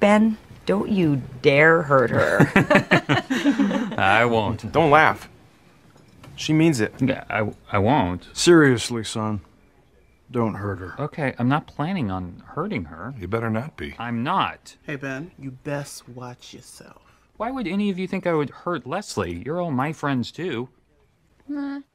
Ben, don't you dare hurt her. I won't. Don't laugh. She means it. Yeah, I won't. Seriously, son. Don't hurt her. Okay, I'm not planning on hurting her. You better not be. I'm not. Hey, Ben, you best watch yourself. Why would any of you think I would hurt Leslie? You're all my friends, too. Nah,